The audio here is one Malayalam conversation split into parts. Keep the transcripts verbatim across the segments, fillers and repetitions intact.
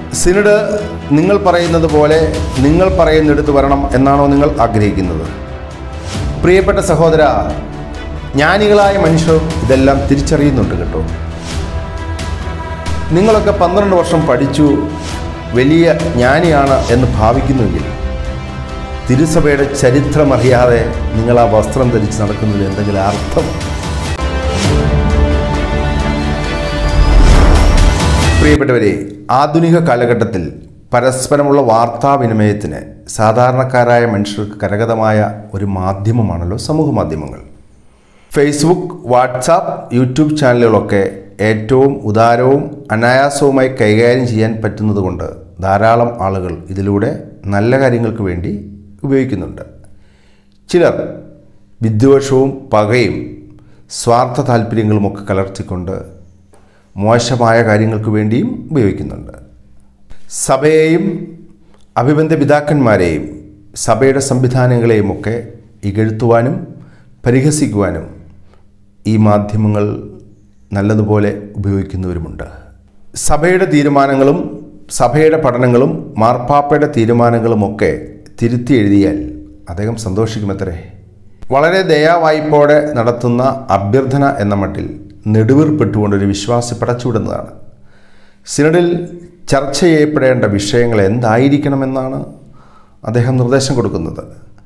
സിനഡ് നിങ്ങൾ പറയുന്നത് പോലെ നിങ്ങൾ പറയുന്നിടത്ത് വരണം എന്നാണോ നിങ്ങൾ ആഗ്രഹിക്കുന്നത്? പ്രിയപ്പെട്ട സഹോദര, ജ്ഞാനികളായ മനുഷ്യർ ഇതെല്ലാം തിരിച്ചറിയുന്നുണ്ട് കേട്ടോ. നിങ്ങളൊക്കെ പന്ത്രണ്ട് വർഷം പഠിച്ചു വലിയ ജ്ഞാനിയാണ് എന്ന് ഭാവിക്കുന്നുവെങ്കിൽ തിരുസഭയുടെ ചരിത്രമറിയാതെ നിങ്ങൾ ആ വസ്ത്രം ധരിച്ച് നടക്കുന്നതിൽ എന്തെങ്കിലും അർത്ഥം? പ്രിയപ്പെട്ടവരെ, ആധുനിക കാലഘട്ടത്തിൽ പരസ്പരമുള്ള വാർത്താവിനിമയത്തിന് സാധാരണക്കാരായ മനുഷ്യർക്ക് കരഗതമായ ഒരു മാധ്യമമാണല്ലോ സമൂഹ മാധ്യമങ്ങൾ. ഫേസ്ബുക്ക്, വാട്സാപ്പ്, യൂട്യൂബ് ചാനലുകളൊക്കെ ഏറ്റവും ഉദാരവും അനായാസവുമായി കൈകാര്യം ചെയ്യാൻ പറ്റുന്നതുകൊണ്ട് ധാരാളം ആളുകൾ ഇതിലൂടെ നല്ല കാര്യങ്ങൾക്ക് വേണ്ടി ഉപയോഗിക്കുന്നുണ്ട്. ചിലർ വിദ്വേഷവും പകയും സ്വാർത്ഥ താല്പര്യങ്ങളുമൊക്കെ കലർത്തിക്കൊണ്ട് മോശമായ കാര്യങ്ങൾക്ക് വേണ്ടിയും ഉപയോഗിക്കുന്നുണ്ട്. സഭയെയും അഭിബന്ധ പിതാക്കന്മാരെയും സഭയുടെ സംവിധാനങ്ങളെയും ഒക്കെ ഇകഴ്ത്തുവാനും പരിഹസിക്കുവാനും ഈ മാധ്യമങ്ങൾ നല്ലതുപോലെ ഉപയോഗിക്കുന്നവരുമുണ്ട്. സഭയുടെ തീരുമാനങ്ങളും സഭയുടെ പഠനങ്ങളും മാർപ്പാപ്പയുടെ തീരുമാനങ്ങളുമൊക്കെ തിരുത്തി എഴുതിയാൽ അദ്ദേഹം സന്തോഷിക്കുമത്രേ. വളരെ ദയാവായ്പോടെ നടത്തുന്ന അഭ്യർത്ഥന എന്ന മട്ടിൽ നെടുവീർപ്പെട്ടുകൊണ്ടൊരു വിശ്വാസി പടച്ചുവിടുന്നതാണ്. സിനഡിൽ ചർച്ച ചെയ്യപ്പെടേണ്ട വിഷയങ്ങൾ എന്തായിരിക്കണമെന്നാണ് അദ്ദേഹം നിർദ്ദേശം കൊടുക്കുന്നത്.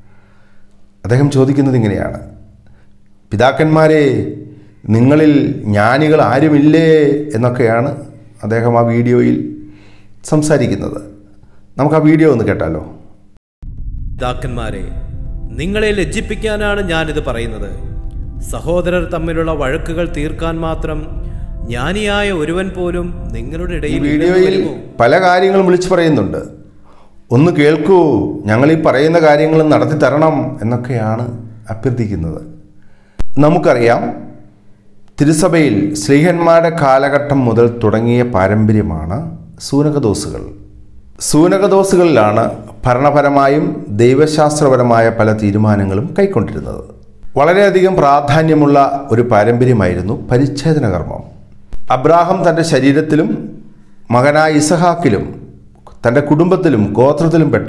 അദ്ദേഹം ചോദിക്കുന്നത് ഇങ്ങനെയാണ്: പിതാക്കന്മാരെ, നിങ്ങളിൽ ജ്ഞാനികൾ ആരുമില്ലേ എന്നൊക്കെയാണ് അദ്ദേഹം ആ വീഡിയോയിൽ സംസാരിക്കുന്നത്. നമുക്ക് ആ വീഡിയോ ഒന്ന് കേട്ടാലോ. പിതാക്കന്മാരെ, നിങ്ങളെ ലജ്ജിപ്പിക്കാനാണ് ഞാനിത് പറയുന്നത്. സഹോദരർ തമ്മിലുള്ള വഴക്കുകൾ തീർക്കാൻ മാത്രം ജ്ഞാനിയായ ഒരുവൻ പോലും നിങ്ങളുടെ ഇടയിൽ. വീഡിയോയിൽ പല കാര്യങ്ങളും വിളിച്ചു പറയുന്നുണ്ട്. ഒന്ന് കേൾക്കൂ, ഞങ്ങൾ ഈ പറയുന്ന കാര്യങ്ങൾ നടത്തി തരണം എന്നൊക്കെയാണ് അഭ്യർത്ഥിക്കുന്നത്. നമുക്കറിയാം, തിരുസഭയിൽ ശ്ലീഹന്മാരുടെ കാലഘട്ടം മുതൽ തുടങ്ങിയ പാരമ്പര്യമാണ് സൂനകദോസുകൾ. സൂനകദോസുകളിലാണ് ഭരണപരമായും ദൈവശാസ്ത്രപരമായ പല തീരുമാനങ്ങളും കൈക്കൊണ്ടിരുന്നത്. വളരെയധികം പ്രാധാന്യമുള്ള ഒരു പാരമ്പര്യമായിരുന്നു പരിച്ഛേദന കർമ്മം. അബ്രാഹാം തൻ്റെ ശരീരത്തിലും മകനായ ഇസഹാക്കിലും തൻ്റെ കുടുംബത്തിലും ഗോത്രത്തിലും പെട്ട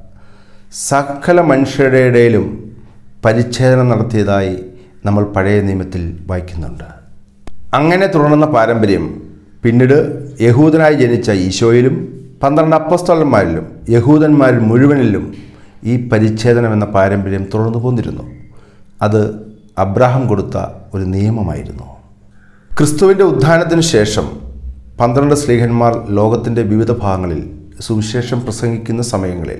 സകല മനുഷ്യരുടെ ഇടയിലും പരിച്ഛേദന നടത്തിയതായി നമ്മൾ പഴയ നിയമത്തിൽ വായിക്കുന്നുണ്ട്. അങ്ങനെ തുടർന്ന പാരമ്പര്യം പിന്നീട് യഹൂദനായി ജനിച്ച ഈശോയിലും പന്ത്രണ്ട് അപ്പോസ്തലന്മാരിലും യഹൂദന്മാരിൽ മുഴുവനിലും ഈ പരിച്ഛേദനം എന്ന പാരമ്പര്യം തുടർന്നു പോന്നിരുന്നു. അത് അബ്രാഹാം കൊടുത്ത ഒരു നിയമമായിരുന്നു. ക്രിസ്തുവിൻ്റെ ഉത്ഥാനത്തിനു ശേഷം പന്ത്രണ്ട് ശ്ലീഹന്മാർ ലോകത്തിൻ്റെ വിവിധ ഭാഗങ്ങളിൽ സുവിശേഷം പ്രസംഗിക്കുന്ന സമയങ്ങളിൽ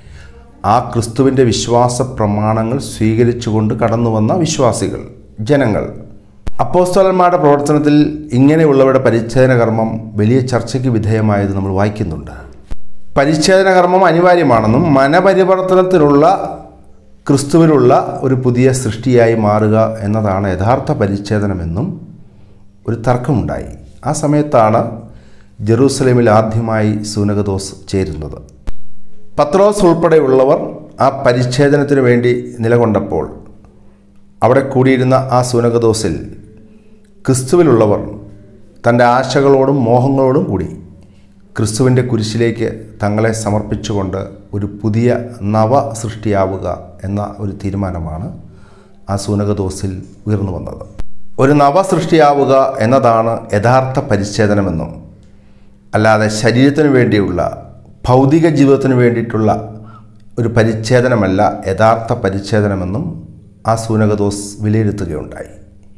ആ ക്രിസ്തുവിൻ്റെ വിശ്വാസ പ്രമാണങ്ങൾ സ്വീകരിച്ചുകൊണ്ട് കടന്നു വന്ന വിശ്വാസികൾ, ജനങ്ങൾ, അപ്പോസ്തലന്മാരുടെ പ്രവർത്തനത്തിൽ ഇങ്ങനെയുള്ളവരുടെ പരിച്ഛേദന കർമ്മം വലിയ ചർച്ചയ്ക്ക് വിധേയമായത് നമ്മൾ വായിക്കുന്നുണ്ട്. പരിച്ഛേദന കർമ്മം അനിവാര്യമാണെന്നും മനപരിവർത്തനത്തിനുള്ള ക്രിസ്തുവിലുള്ള ഒരു പുതിയ സൃഷ്ടിയായി മാറുക എന്നതാണ് യഥാർത്ഥ പരിച്ഛേദനമെന്നും ഒരു തർക്കമുണ്ടായി. ആ സമയത്താണ് ജെറൂസലേമിൽ ആദ്യമായി സൂനകദോസ് ചേരുന്നത്. പത്രോസ് ഉൾപ്പെടെയുള്ളവർ ആ പരിച്ഛേദനത്തിനു വേണ്ടി നിലകൊണ്ടപ്പോൾ അവിടെ കൂടിയിരുന്ന ആ സൂനകദോസിൽ ക്രിസ്തുവിലുള്ളവർ തൻ്റെ ആശകളോടും മോഹങ്ങളോടും കൂടി ക്രിസ്തുവിൻ്റെ കുരിശിലേക്ക് തങ്ങളെ സമർപ്പിച്ചുകൊണ്ട് ഒരു പുതിയ നവ സൃഷ്ടിയാവുക എന്ന ഒരു തീരുമാനമാണ് ആ സൂനകദോസിൽ ഉയർന്നു വന്നത്. ഒരു നവ സൃഷ്ടിയാവുക എന്നതാണ് യഥാർത്ഥ പരിച്ഛേദനമെന്നും അല്ലാതെ ശരീരത്തിന് വേണ്ടിയുള്ള ഭൗതിക ജീവിതത്തിന് വേണ്ടിയിട്ടുള്ള ഒരു പരിച്ഛേദനമല്ല യഥാർത്ഥ പരിച്ഛേദനമെന്നും ആ സൂനകദോസ് വിലയിരുത്തുകയുണ്ടായി.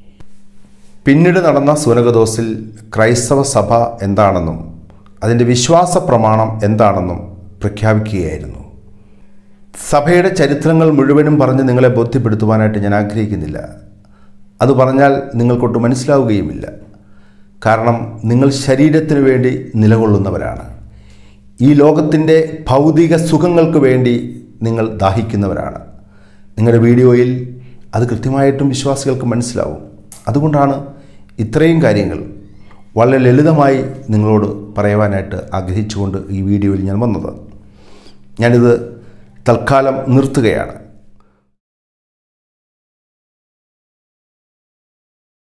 പിന്നീട് നടന്ന സൂനകദോസിൽ ക്രൈസ്തവ സഭ എന്താണെന്നും അതിൻ്റെ വിശ്വാസ പ്രമാണം എന്താണെന്നും പ്രഖ്യാപിക്കുകയായിരുന്നു. സഭയുടെ ചരിത്രങ്ങൾ മുഴുവനും പറഞ്ഞ് നിങ്ങളെ ബോധ്യപ്പെടുത്തുവാനായിട്ട് ഞാൻ ആഗ്രഹിക്കുന്നില്ല. അത് പറഞ്ഞാൽ നിങ്ങൾക്കൊട്ട് മനസ്സിലാവുകയുമില്ല. കാരണം നിങ്ങൾ ശരീരത്തിന് വേണ്ടി നിലകൊള്ളുന്നവരാണ്. ഈ ലോകത്തിൻ്റെ ഭൗതിക സുഖങ്ങൾക്ക് വേണ്ടി നിങ്ങൾ ദാഹിക്കുന്നവരാണ്. നിങ്ങളുടെ വീഡിയോയിൽ അത് കൃത്യമായിട്ടും വിശ്വാസികൾക്ക് മനസ്സിലാവും. അതുകൊണ്ടാണ് ഇത്രയും കാര്യങ്ങൾ വളരെ ലളിതമായി നിങ്ങളോട് പറയുവാനായിട്ട് ആഗ്രഹിച്ചുകൊണ്ട് ഈ വീഡിയോയിൽ ഞാൻ വന്നത്. ഞാനിത് തൽക്കാലം നിർത്തുകയാണ്.